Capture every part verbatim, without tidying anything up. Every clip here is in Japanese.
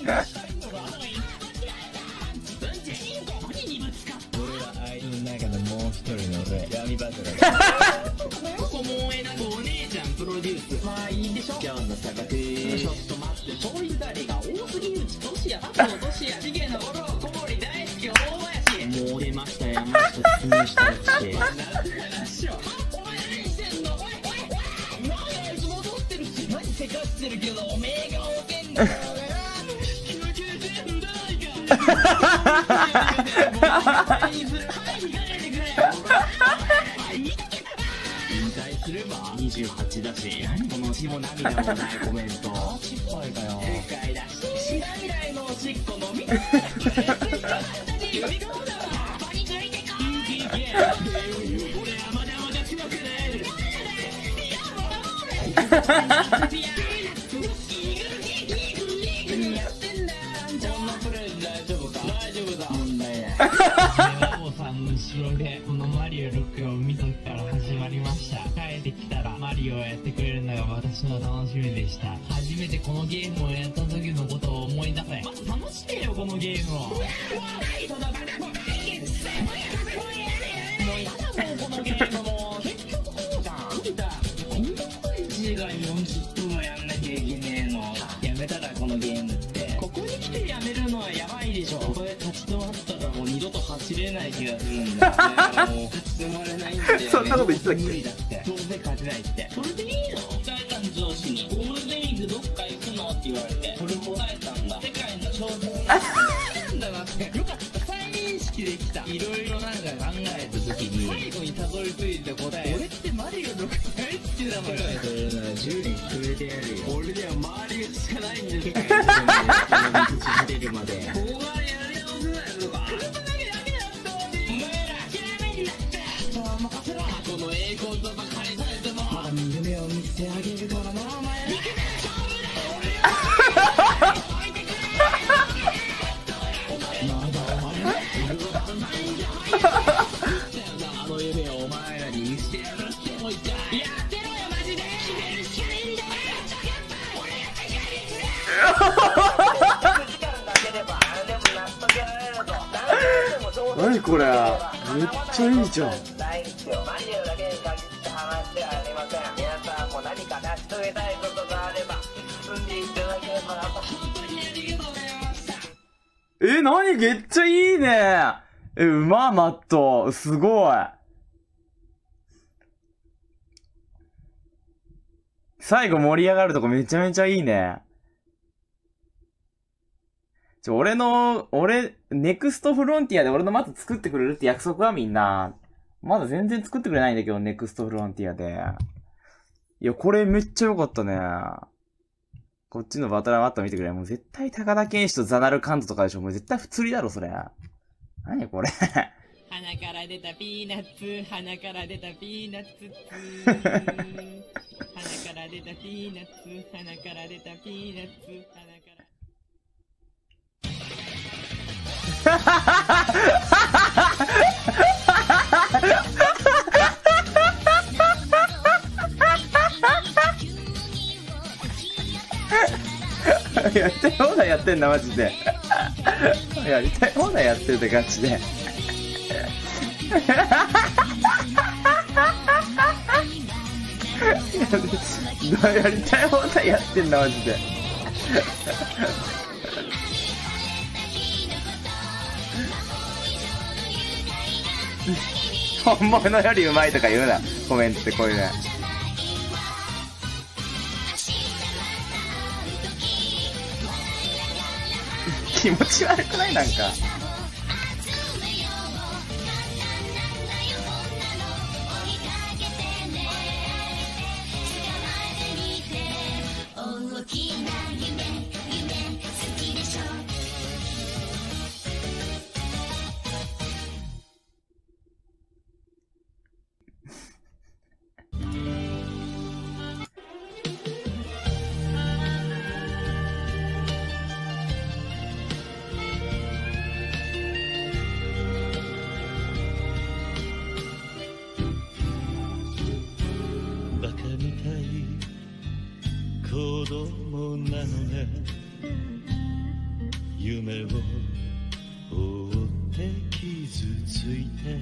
はあいつの中のもう一人の俺、闇バトルここもえなくお姉ちゃんプロデュース。まあいいでしょ今日の差額。ちょっと待って、そういう誰が多すぎるちとしや佐藤としやしげの五郎小森大好き大林。もう出ました山下説明したやつで。話を。お前何してんの？おいおいおい。なんであいつ戻ってるし、マジせかしてるけどおめえがおけんだから。引退すればにじゅうはちだし、何この血も涙もないコメント。失敗かよ。正解だし、白未来のおしっこ飲み。指顔だわ。バリついてこい。俺はまだまだ強くなれる。 おさんの後ろでこのマリオろくを見とったら始まりました。帰ってきたらマリオをやってくれるのが私の楽しみでした。初めてこのゲームをやった時のことを思い出せ。まず楽しめよこのゲームを。もうやだもうこのゲームも結局こうじゃん。無理だ。こんな一がよんじゅっぷんもやんなきゃいけねえの。やめたらこのゲームって。ここに来てやめるのはやばいでしょ。ここで立ち止まったらもう二度と走れない気がするんだよ。だからもう立ち止まれないんだよね。 そんなこと言ってたっけ？ 無理だって。どうせ勝てないって。それでいいの？答えたん上司に。ゴールデンウィークどっか行くのって言われて。それ答えたんだ。世界の頂点なんだなって。よかった。再認識できた。いろいろなんか考えた時に最後にたどり着いた答え。俺ってマリオろく大好きなのよ。それならじゅうねんくれてやるよ。俺では周りがしかないんです。世界の頂点に出るまで。ここからやり直せないのか。この栄光とばかりされてもまだ夢を見せてあげるからなお前。あの夢をお前らに見せてやるってもう一回やってろよマジで。決めるしかねえんだよ。俺やってやる。何これ、めっちゃいいじゃん。え、なにめっちゃいいね。え、うま、マット。すごい。最後盛り上がるとこめちゃめちゃいいね。ちょ、俺の、俺、ネクストフロンティアで俺のマット作ってくれるって約束はみんな。まだ全然作ってくれないんだけど、ネクストフロンティアで。いや、これめっちゃ良かったね。こっちのバトラーマット見てくれ。もう絶対高田健志とザナルカントとかでしょ。もう絶対普通りだろ、それ。何これ。 鼻から出たピーナッツ、鼻から出たピーナッツ。鼻から出たピーナッツ、鼻から出たピーナッツ、鼻から。 やりたい放題やってんだマジで。やりたい放題やってるって感じで。やりたい放題やってんだマジで。本物よりうまいとか言うな、コメントってこういうね。気持ち悪くない？なんか子供なのね夢を追って傷ついて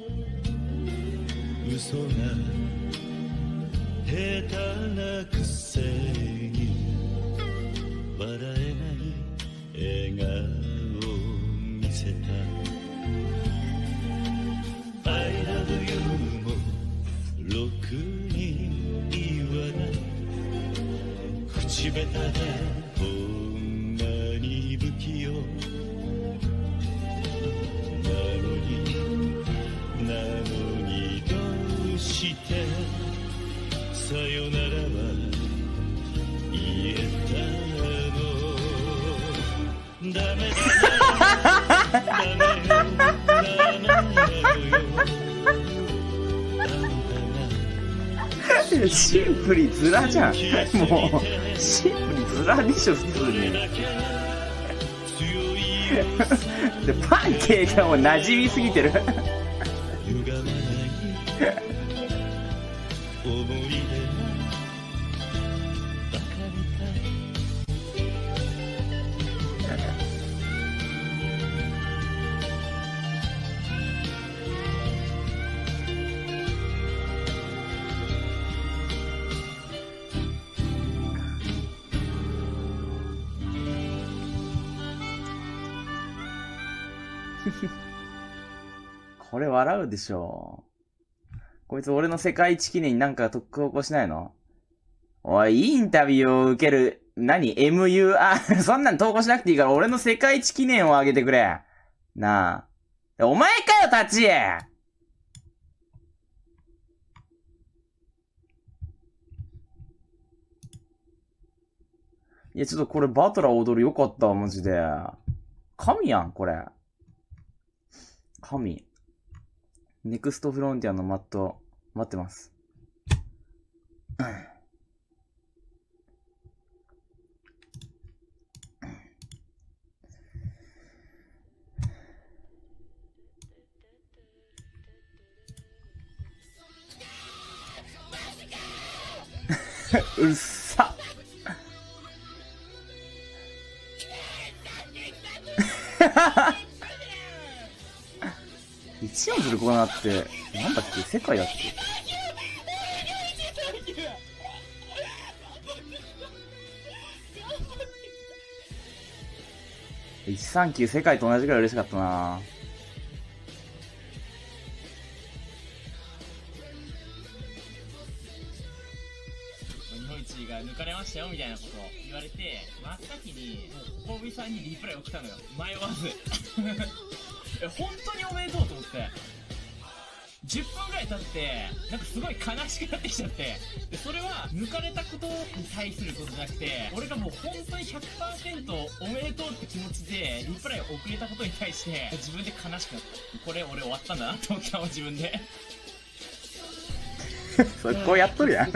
嘘が下手なくせに笑えない笑顔を見せた I love you もろくに言わない口下手でこんなに不器用なのになのにどうしてさよならは言えたのダメだダメよダメなのよあんたがシンプルズラじゃん。もうシンプルズラでしょ普通に。でパンケーキがもう馴染みすぎてる。 歪まない思い出ばかりこれ笑うでしょ。こいつ俺の世界一記念になんか投稿しないの？おい、インタビューを受ける、何 ?エムユー、あ、そんなん投稿しなくていいから俺の世界一記念をあげてくれ。なあ。お前かよ、タチ！いや、ちょっとこれバトラー踊るよかったわ、マジで。神やん、これ。神。ネクストフロンティアのマット、待ってます。うっさ。一応するコーナーって、なんだっけ世界だっけいちさんきゅう世界と同じぐらい嬉しかったな。 日本一が抜かれましたよみたいなことを言われて、真っ先にもう小尾さんにリプライ送ったのよ、迷わず。え、本当におめでとうと思って。じゅっぷんぐらい経って、なんかすごい悲しくなってきちゃって。で、それは抜かれたことに対することじゃなくて、俺がもう本当に ひゃくパーセント おめでとうって気持ちでリプライを送れたことに対して自分で悲しくなった。これ俺終わったんだなと思ったもん、自分で。 そこやっとるやん。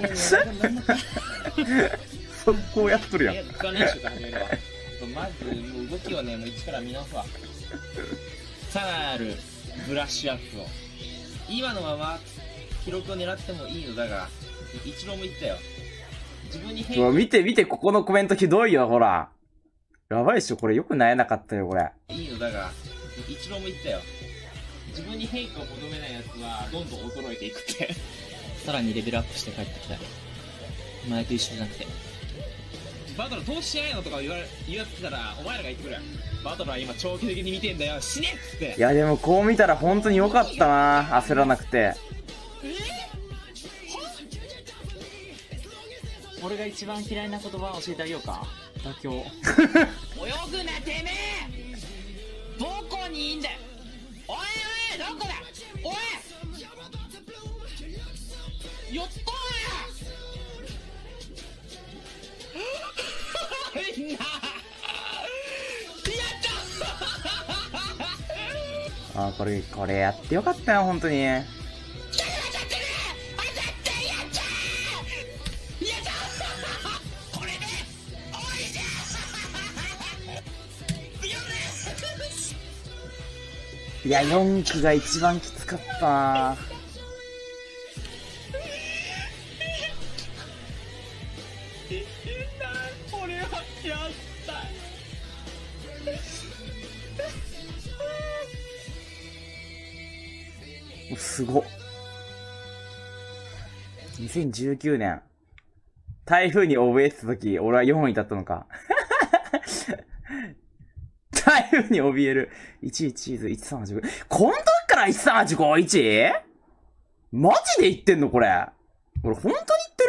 そこやっとるやん。 いや、練習から始めるわ。まず、もう動きをね、もう一から見直すわ。さらなるブラッシュアップを。今のまま記録を狙ってもいいのだが、一郎も言ったよ。自分に変化。 見て見て、ここのコメントひどいよ、ほら。やばいっしょ、これよく悩なかったよ、これ。 いいのだが、一郎も言ったよ。自分に変化を求めないやつは、どんどん衰えていくって。さらにレベルアップして帰ってきたい。前と一緒じゃなくて。バトル投資しないのとか言われ、言われてたら、お前らが言ってくれ。バトルは今長期的に見てんだよ、死ねっつって。 いや、でもこう見たら本当に良かったな、焦らなくて。 俺が一番嫌いな言葉を教えてあげようか。妥協。泳ぐな、てめえどこにいんだよおいおい、どこだおいよっとーやみんなあー、これ、これやってよかったよ、本当に。いや、よんきが一番きつかったな。 俺はやったすごっ。にせんじゅうきゅうねん。台風に怯えてた時、俺はよんいだったのか。台風に怯える。いちいチーズいちさんはちご。この時からいちさんはちごいち？ マジで言ってんのこれ。俺本当に言って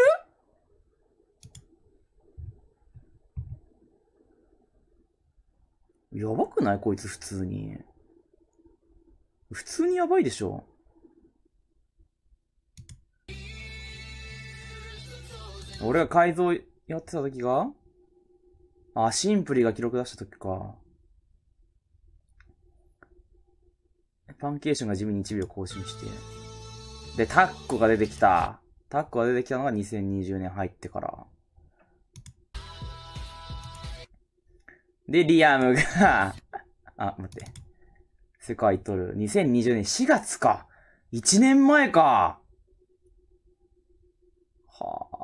る？やばくないこいつ普通に。普通にやばいでしょ。俺が改造やってた時があ、シンプリが記録出した時か。パンケーションが地味にいちびょう更新して。で、タッコが出てきた。タッコが出てきたのがにせんにじゅうねん入ってから。で、リアムが、あ、待って。世界取る。にせんにじゅうねんしがつか。いちねんまえか。はあ。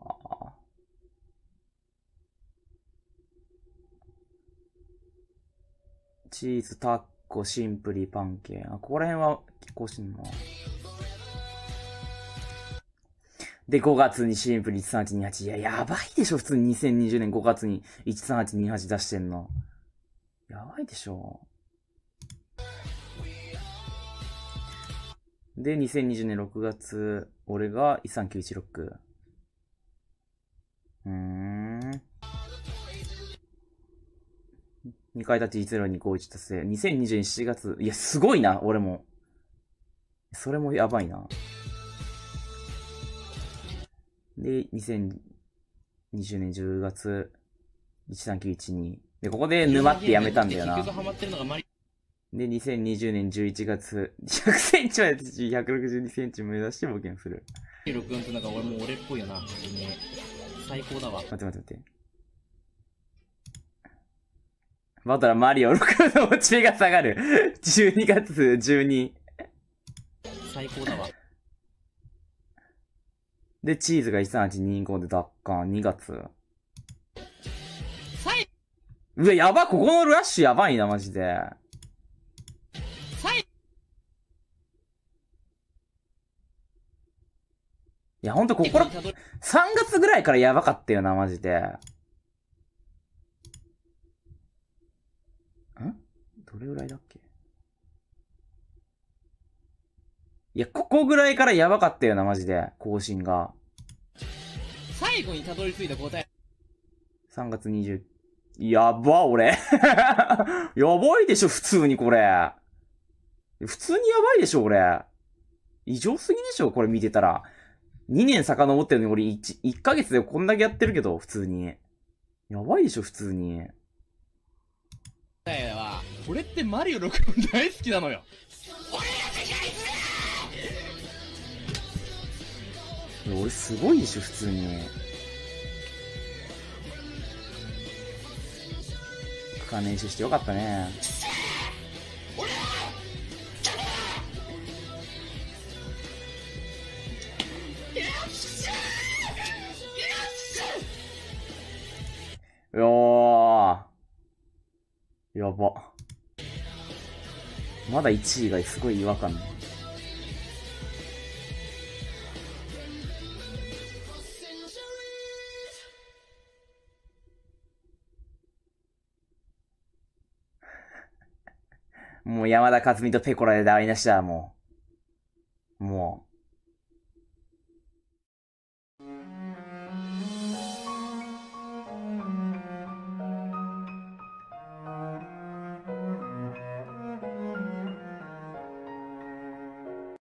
チーズ、タッコ、シンプリ、パンケー。あ、ここら辺は結構してんの。で、ごがつにシンプルいちさんはちにはち。いや、やばいでしょ、普通ににせんにじゅうねんごがつにいちさんはちにはち出してんの。やばいでしょ。で、にせんにじゅうねんろくがつ、俺がいちさんきゅういちろく。うーん。にかい立ちいちゼロにごいち達成。にせんにじゅうねんしちがつ。いや、すごいな、俺も。それもやばいな。で、にせんにじゅうねんじゅうがつ、いちさんきゅういちに。で、ここで沼ってやめたんだよな。で、にせんにじゅうねんじゅういちがつ、ひゃくセンチまでひゃくろくじゅうにセンチ目指して冒険する。 ろくってなんか俺もう俺っぽいよな。最高だわ。 待って待って待って。バトラマリオろくのモチベが下がる。じゅうにがつじゅうに。 最高だわ。 で、チーズがいちさんはちにごで奪還、にがつ。うわ、やば、ここのラッシュやばいな、マジで。いや、ほんと、ここら、さんがつぐらいからやばかったよな、マジで。んどれぐらいだっけ？いや、ここぐらいからやばかったよな、マジで。更新が。 最後にたどり着いた答え。 さんがつにじゅう、やば、俺。やばいでしょ、普通にこれ。普通にやばいでしょ、俺。異常すぎでしょ、これ見てたら。にねん遡ってるのに俺 1, いっかげつでこんだけやってるけど、普通に。やばいでしょ、普通に。 答えは、俺ってマリオろく大好きなのよ。 俺すごいでしょ、普通に。区間練習してよかったね。よー。やば。まだいちいがすごい違和感ね。もう山田勝美とペコラで台無しだ、もう。も